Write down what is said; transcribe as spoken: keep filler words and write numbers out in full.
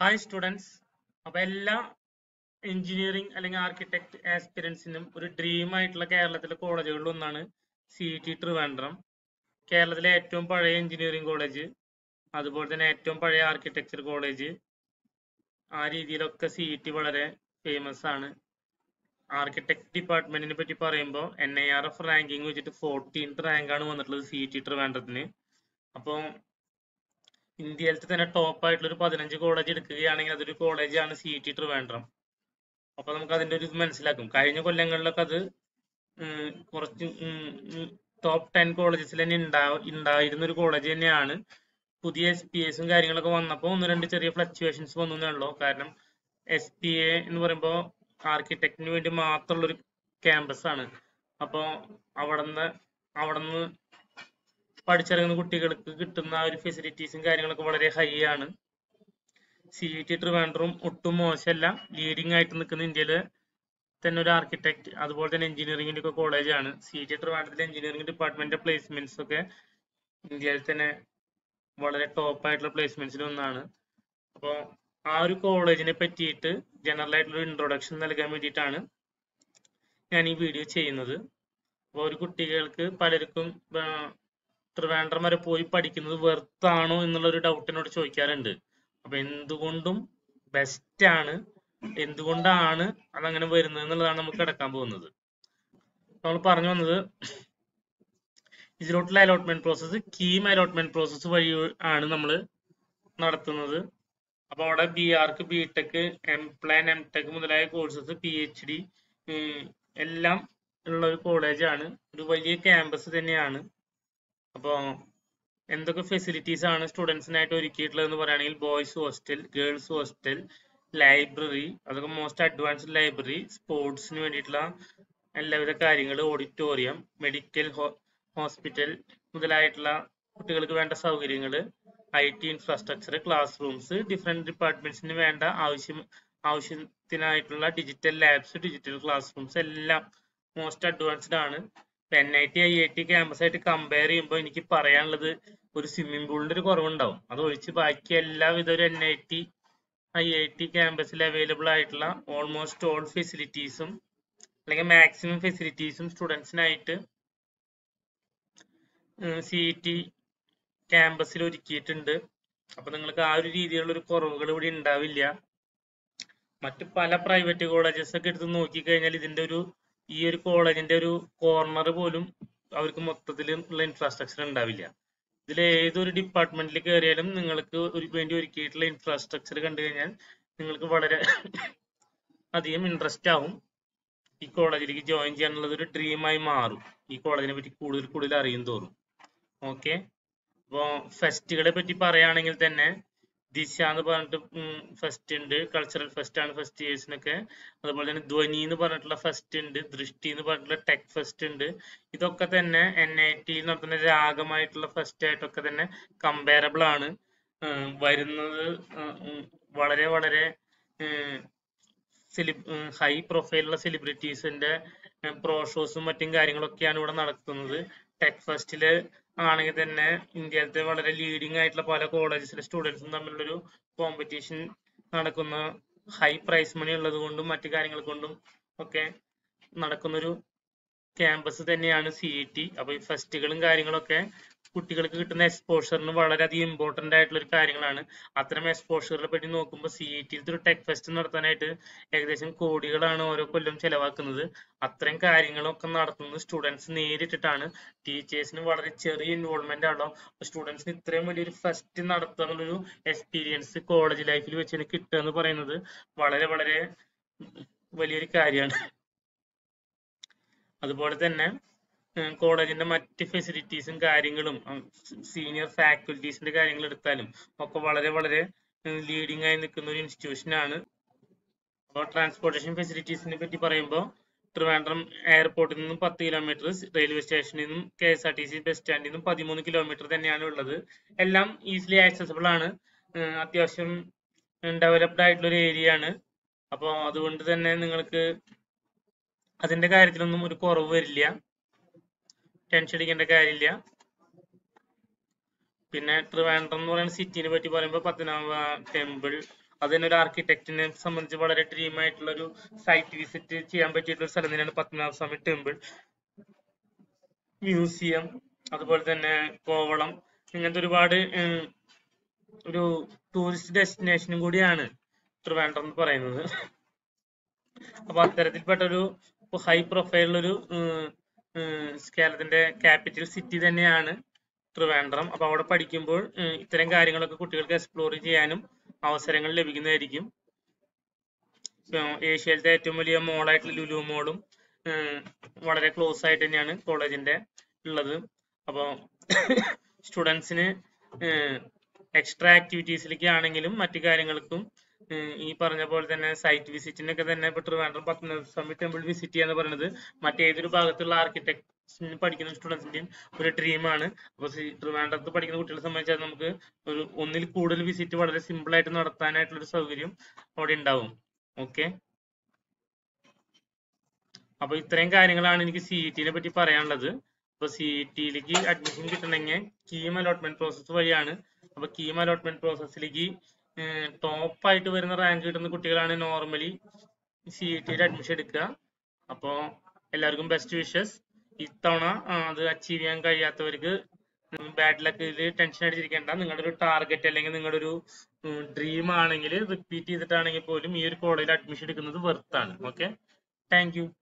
Hi students. അപ്പൊ എല്ലാ engineering അല്ലെങ്കിൽ ആർക്കിടെക്ട് ആസ്പിരൻസിനും ഒരു ഡ്രീം ആയിട്ടുള്ള കേരളത്തിലെ കോളേജുകളിൽ ഒന്നാണ് സി ഇ ടി ട്രിവാൻഡ്രം. കേരളത്തിലെ ഏറ്റവും പഴയ എഞ്ചിനീയറിംഗ് കോളേജ്, അതുപോലെ തന്നെ ഏറ്റവും പഴയ ആർക്കിടെക്ചർ കോളേജ്. ആ രീതിയിലൊക്കെ സി ഇ ടി വളരെ ഫേമസ് ആണ്. ആർക്കിടെക്ട് ഡിപ്പാർട്ട്മെന്റിനെ പറ്റി പറയുമ്പോൾ N I R F ranking വെച്ചിട്ട് ഫോർട്ടീൻത്ത് റാങ്കാണ് വന്നിട്ടുള്ളത് സി ഇ ടി ട്രിവാൻഡ്രത്തിന്. അപ്പോൾ ഇന്ത്യയിലത്തെ തന്നെ ടോപ്പ് ആയിട്ടുള്ള ഒരു പതിനഞ്ച് കോളേജ് എടുക്കുകയാണെങ്കിൽ അതൊരു കോളേജാണ് സി ഇ ടി ട്രിവാൻഡ്രം. അപ്പൊ നമുക്ക് അതിന്റെ ഒരു ഇത് മനസ്സിലാക്കും. കഴിഞ്ഞ കൊല്ലങ്ങളിലൊക്കെ അത് കുറച്ച് ടോപ്പ് ടെൻ കോളേജസിൽ തന്നെ ഉണ്ടാ ഉണ്ടായിരുന്ന ഒരു കോളേജ് തന്നെയാണ്. പുതിയ എസ് പി എസും കാര്യങ്ങളൊക്കെ വന്നപ്പോൾ ഒന്ന് രണ്ട് ചെറിയ ഫ്ലക്ച്വേഷൻസ് വന്നേ ഉള്ളൂ. കാരണം എസ് പി എ എന്ന് പറയുമ്പോൾ ആർക്കിടെക്റ്റിന് വേണ്ടി മാത്രമുള്ള ഒരു ക്യാമ്പസ് ആണ്. അപ്പോൾ അവിടുന്ന് അവിടുന്ന് പഠിച്ചിറങ്ങുന്ന കുട്ടികൾക്ക് കിട്ടുന്ന ഒരു ഫെസിലിറ്റീസും കാര്യങ്ങളൊക്കെ വളരെ ഹൈ ആണ്. സി ഇ ടി ട്രിവാൻഡ്രം ഒട്ടും മോശമല്ല, ലീഡിംഗ് ആയിട്ട് നിൽക്കുന്ന ഇന്ത്യയിലെ തന്നെ ഒരു ആർക്കിടെക്ട് അതുപോലെ തന്നെ എഞ്ചിനീയറിംഗിന്റെ ഒക്കെ കോളേജാണ്. സി ഇ ടി ട്രിവാൻഡ്രത്തിലെ എഞ്ചിനീയറിംഗ് ഡിപ്പാർട്ട്മെന്റിന്റെ പ്ലേസ്മെന്റ്സ് ഒക്കെ ഇന്ത്യയിൽ തന്നെ വളരെ ടോപ്പ് ആയിട്ടുള്ള പ്ലേസ്മെന്റ്സിൽ ഒന്നാണ്. അപ്പോൾ ആ ഒരു കോളേജിനെ പറ്റിയിട്ട് ജനറൽ ആയിട്ടുള്ള ഇൻട്രൊഡക്ഷൻ നൽകാൻ വേണ്ടിയിട്ടാണ് ഞാൻ ഈ വീഡിയോ ചെയ്യുന്നത്. അപ്പോൾ ഒരു കുട്ടികൾക്ക് പലർക്കും ട്രിവാൻഡ്രം വരെ പോയി പഠിക്കുന്നത് വെർത്താണോ എന്നുള്ള ഒരു ഡൗട്ട് എന്നോട് ചോദിക്കാറുണ്ട്. അപ്പൊ എന്തുകൊണ്ടും ബെസ്റ്റ് ആണ്. എന്തുകൊണ്ടാണ് അതങ്ങനെ വരുന്നത് എന്നുള്ളതാണ് നമുക്ക് കിടക്കാൻ പോകുന്നത്. നമ്മൾ പറഞ്ഞു വന്നത് ഇതിലോട്ടുള്ള allotment process KEAM allotment process വഴി ആണ് നമ്മൾ നടത്തുന്നത്. അപ്പൊ അവിടെ B Arch B Tech M Plan M Tech മുതലായ കോഴ്സസ് പി എച്ച് ഡി എല്ലാം ഉള്ള ഒരു കോളേജാണ്. ഒരു വലിയ ക്യാമ്പസ് തന്നെയാണ്. അപ്പോൾ എന്തൊക്കെ ഫെസിലിറ്റീസ് ആണ് സ്റ്റുഡൻസിനായിട്ട് ഒരുക്കിയിട്ടുള്ളത് എന്ന് പറയുകയാണെങ്കിൽ boys hostel, girls hostel, library, അതൊക്കെ മോസ്റ്റ് അഡ്വാൻസ്ഡ് ലൈബ്രറി, സ്പോർട്സിന് വേണ്ടിയിട്ടുള്ള എല്ലാവിധ കാര്യങ്ങൾ, ഓഡിറ്റോറിയം, മെഡിക്കൽ ഹോസ്പിറ്റൽ മുതലായിട്ടുള്ള കുട്ടികൾക്ക് വേണ്ട സൗകര്യങ്ങൾ, I T infrastructure, class rooms, different ഡിപ്പാർട്ട്മെന്റ്സിന് വേണ്ട ആവശ്യം ആവശ്യത്തിനായിട്ടുള്ള digital labs, digital class rooms എല്ലാം മോസ്റ്റ് അഡ്വാൻസ്ഡ് ആണ്. N I T I I T campus ആയിട്ട് കമ്പയർ ചെയ്യുമ്പോൾ എനിക്ക് പറയാനുള്ളത് ഒരു സ്വിമ്മിംഗ് പൂളിന്റെ ഒരു കുറവുണ്ടാവും. അത് ഒഴിച്ച് ബാക്കി എല്ലാവിധ ഒരു N I T I I T ക്യാമ്പസിൽ അവൈലബിൾ ആയിട്ടുള്ള ഓൾമോസ്റ്റ് ഓൾ ഫെസിലിറ്റീസും അല്ലെങ്കിൽ മാക്സിമം ഫെസിലിറ്റീസും സ്റ്റുഡൻസിനായിട്ട് സി ഇ ടി ക്യാമ്പസിൽ ഒരുക്കിയിട്ടുണ്ട്. അപ്പൊ നിങ്ങൾക്ക് ആ ഒരു രീതിയിലുള്ള ഒരു കുറവുകൾ ഇവിടെ ഉണ്ടാവില്ല. മറ്റു പല പ്രൈവറ്റ് കോളേജസ് ഒക്കെ എടുത്ത് നോക്കിക്കഴിഞ്ഞാൽ ഇതിന്റെ ഒരു ഈ ഒരു കോളേജിന്റെ ഒരു കോർണർ പോലും അവർക്ക് മൊത്തത്തിൽ ഉള്ള ഇൻഫ്രാസ്ട്രക്ചർ ഉണ്ടാവില്ല. ഇതിൽ ഏതൊരു ഡിപ്പാർട്ട്മെന്റിൽ കയറിയാലും നിങ്ങൾക്ക് ഒരു വേണ്ടി ഒരുക്കിയിട്ടുള്ള ഇൻഫ്രാസ്ട്രക്ചർ കണ്ടു കഴിഞ്ഞാൽ നിങ്ങൾക്ക് വളരെ അധികം ഇൻട്രസ്റ്റ് ആവും. ഈ കോളേജിലേക്ക് ജോയിൻ ചെയ്യാനുള്ളത് ഒരു ഡ്രീമായി മാറും. ഈ കോളേജിനെ പറ്റി കൂടുതൽ കൂടുതൽ അറിയും തോറും. ഓക്കെ, അപ്പോൾ ഫെസ്റ്റുകളെ പറ്റി പറയുകയാണെങ്കിൽ തന്നെ ദിശ എന്ന് പറഞ്ഞിട്ട് ഫെസ്റ്റ് ഉണ്ട്. കൾച്ചറൽ ഫെസ്റ്റ് ആണ് ഫസ്റ്റ് ഇയേഴ്സിനൊക്കെ. അതുപോലെ തന്നെ ധ്വനി എന്ന് പറഞ്ഞിട്ടുള്ള ഫെസ്റ്റ് ഉണ്ട്. ദൃഷ്ടി എന്ന് പറഞ്ഞിട്ടുള്ള ടെക് ഫെസ്റ്റ് ഉണ്ട്. ഇതൊക്കെ തന്നെ എൻ ഐ ടിയിൽ നടത്തുന്ന രാഗമായിട്ടുള്ള ഫെസ്റ്റ് ആയിട്ടൊക്കെ തന്നെ കമ്പയറബിൾ ആണ്. വരുന്നത് വളരെ വളരെ സെലി ഹൈ പ്രൊഫൈലുള്ള സെലിബ്രിറ്റീസിന്റെ പ്രോ ഷോസും മറ്റും കാര്യങ്ങളൊക്കെയാണ് ഇവിടെ നടത്തുന്നത്. ടെക് ഫെസ്റ്റില് ആണെങ്കിൽ തന്നെ ഇന്ത്യയിലത്തെ വളരെ ലീഡിംഗ് ആയിട്ടുള്ള പല കോളേജസിലെ സ്റ്റുഡൻസും തമ്മിലുള്ളൊരു കോമ്പറ്റീഷൻ നടക്കുന്ന, ഹൈ പ്രൈസ് മണി ഉള്ളത് കൊണ്ടും മറ്റു കാര്യങ്ങൾ കൊണ്ടും ഒക്കെ നടക്കുന്നൊരു ക്യാമ്പസ് തന്നെയാണ് സി ഇ ടി. അപ്പൊ ഈ ഫെസ്റ്റുകളും കാര്യങ്ങളൊക്കെ കുട്ടികൾക്ക് കിട്ടുന്ന എക്സ്പോഷറിന് വളരെയധികം ഇമ്പോർട്ടന്റ് ആയിട്ടുള്ള ഒരു കാര്യങ്ങളാണ്. അത്തരം എക്സ്പോഷറിനെ പറ്റി നോക്കുമ്പോൾ സി ഇ ടിയിലത്തെ ഒരു ടെക് ഫെസ്റ്റ് നടത്താനായിട്ട് ഏകദേശം കോടികളാണ് ഓരോ കൊല്ലം ചെലവാക്കുന്നത്. അത്തരം കാര്യങ്ങളൊക്കെ നടത്തുന്നത് സ്റ്റുഡൻസ് നേരിട്ടിട്ടാണ്. ടീച്ചേഴ്സിന് വളരെ ചെറിയ ഇൻവോൾവ്മെന്റ് ആണല്ലോ. സ്റ്റുഡൻസിന് ഇത്രയും വലിയൊരു ഫെസ്റ്റ് നടത്തുക എന്നുള്ളൊരു എക്സ്പീരിയൻസ് കോളേജ് ലൈഫിൽ വെച്ച് കിട്ടുക എന്ന് പറയുന്നത് വളരെ വളരെ വലിയൊരു കാര്യമാണ്. അതുപോലെ തന്നെ കോളേജിന്റെ മറ്റ് ഫെസിലിറ്റീസും കാര്യങ്ങളും സീനിയർ ഫാക്കൽറ്റീസിന്റെ കാര്യങ്ങൾ എടുത്താലും ഒക്കെ വളരെ വളരെ ലീഡിംഗ് ആയി നിൽക്കുന്ന ഒരു ഇൻസ്റ്റിറ്റ്യൂഷൻ ആണ്. അപ്പോൾ ട്രാൻസ്പോർട്ടേഷൻ ഫെസിലിറ്റീസിനെ പറ്റി പറയുമ്പോൾ ട്രിവാൻഡ്രം എയർപോർട്ടിൽ നിന്നും പത്ത് കിലോമീറ്റർ, റെയിൽവേ സ്റ്റേഷനിൽ നിന്നും K S R T C bus സ്റ്റാൻഡിൽ നിന്നും പതിമൂന്ന് കിലോമീറ്റർ തന്നെയാണ് ഉള്ളത്. എല്ലാം ഈസിലി ആക്സസിബിൾ ആണ്. അത്യാവശ്യം ഡെവലപ്ഡ് ആയിട്ടുള്ള ഒരു ഏരിയ ആണ്. അപ്പോൾ അതുകൊണ്ട് തന്നെ നിങ്ങൾക്ക് അതിന്റെ കാര്യത്തിലൊന്നും ഒരു കുറവ് വരില്ല, ടെൻഷൻ അടിക്കേണ്ട കാര്യമില്ല. പിന്നെ ട്രിവാൻഡ്രം എന്ന് പറയുന്ന സിറ്റിനെ പറ്റി പറയുമ്പോൾ പത്മനാഭ ടെമ്പിൾ, അത് തന്നെ ഒരു ആർക്കിടെക്റ്റിനെ സംബന്ധിച്ച് വളരെ ഡ്രീം ആയിട്ടുള്ള ഒരു സൈറ്റ് വിസിറ്റ് ചെയ്യാൻ പറ്റിയിട്ടുള്ള ഒരു സ്ഥലം തന്നെയാണ് പത്മനാഭസ്വാമി ടെമ്പിൾ, മ്യൂസിയം, അതുപോലെ തന്നെ കോവളം, ഇങ്ങനത്തെ ഒരുപാട് ഒരു ടൂറിസ്റ്റ് ഡെസ്റ്റിനേഷനും കൂടിയാണ് ട്രിവാൻഡ്രം എന്ന് പറയുന്നത്. അപ്പൊ അത്തരത്തിൽപ്പെട്ട ഒരു ഹൈ പ്രൊഫൈലുള്ളൊരു കേരളത്തിന്റെ ക്യാപിറ്റൽ സിറ്റി തന്നെയാണ് ട്രിവാൻഡ്രം. അപ്പൊ അവിടെ പഠിക്കുമ്പോൾ ഇത്തരം കാര്യങ്ങളൊക്കെ കുട്ടികൾക്ക് എക്സ്പ്ലോർ ചെയ്യാനും അവസരങ്ങൾ ലഭിക്കുന്നതായിരിക്കും. ഏഷ്യയിലത്തെ ഏറ്റവും വലിയ മോളായിട്ടുള്ള ലുലു മോളും വളരെ ക്ലോസ് ആയിട്ട് തന്നെയാണ് കോളേജിന്റെ ഉള്ളത്. അപ്പോൾ സ്റ്റുഡൻസിന് എക്സ്ട്രാ ആക്ടിവിറ്റീസിലേക്ക് ആണെങ്കിലും മറ്റു കാര്യങ്ങൾക്കും ഈ പറഞ്ഞ പോലെ തന്നെ സൈറ്റ് വിസിറ്റിനൊക്കെ തന്നെ ഇപ്പൊ ട്രിവാൻഡ്രം പത്മനാഭസ്വാമി ടെമ്പിൾ വിസിറ്റ് ചെയ്യാന്ന് പറയുന്നത് മറ്റേതൊരു ഭാഗത്തുള്ള ആർക്കിടെക്ട്സിന് പഠിക്കുന്ന സ്റ്റുഡൻസിന്റെയും ഒരു ഡ്രീമാണ്. അപ്പൊ ട്രിവാൻഡ്രത്ത് പഠിക്കുന്ന കുട്ടികളെ സംബന്ധിച്ചാൽ നമുക്ക് ഒരു ഒന്നിൽ കൂടുതൽ വിസിറ്റ് വളരെ സിമ്പിൾ ആയിട്ട് നടത്താനായിട്ടുള്ള ഒരു സൗകര്യം അവിടെ ഉണ്ടാവും. ഓക്കെ, അപ്പൊ ഇത്രയും കാര്യങ്ങളാണ് എനിക്ക് സി ഇ ടിനെ പറ്റി പറയാനുള്ളത്. അപ്പൊ സി ഇ ടിയിലേക്ക് അഡ്മിഷൻ കിട്ടണമെങ്കിൽ കീം അലോട്ട്മെന്റ് പ്രോസസ്സ് വഴിയാണ്. അപ്പൊ കീം അലോട്ട്മെന്റ് പ്രോസസ്സിലേക്ക് ടോപ്പ് ആയിട്ട് വരുന്ന റാങ്ക് കിട്ടുന്ന കുട്ടികളാണ് നോർമലി സി ഇ ടിയിൽ അഡ്മിഷൻ എടുക്കുക. അപ്പോൾ എല്ലാവർക്കും ബെസ്റ്റ് വിഷസ്. ഇത്തവണ അത് അച്ചീവ് ചെയ്യാൻ കഴിയാത്തവർക്ക് ബാഡ് ലക്കിൽ ടെൻഷൻ അടിച്ചിരിക്കേണ്ട. നിങ്ങളുടെ ഒരു ടാർഗറ്റ് അല്ലെങ്കിൽ നിങ്ങളുടെ ഒരു ഡ്രീം ആണെങ്കിൽ റിപ്പീറ്റ് ചെയ്തിട്ടാണെങ്കിൽ പോലും ഈ ഒരു കോളേജിൽ അഡ്മിഷൻ എടുക്കുന്നത് വെർത്താണ്. Okay, thank you.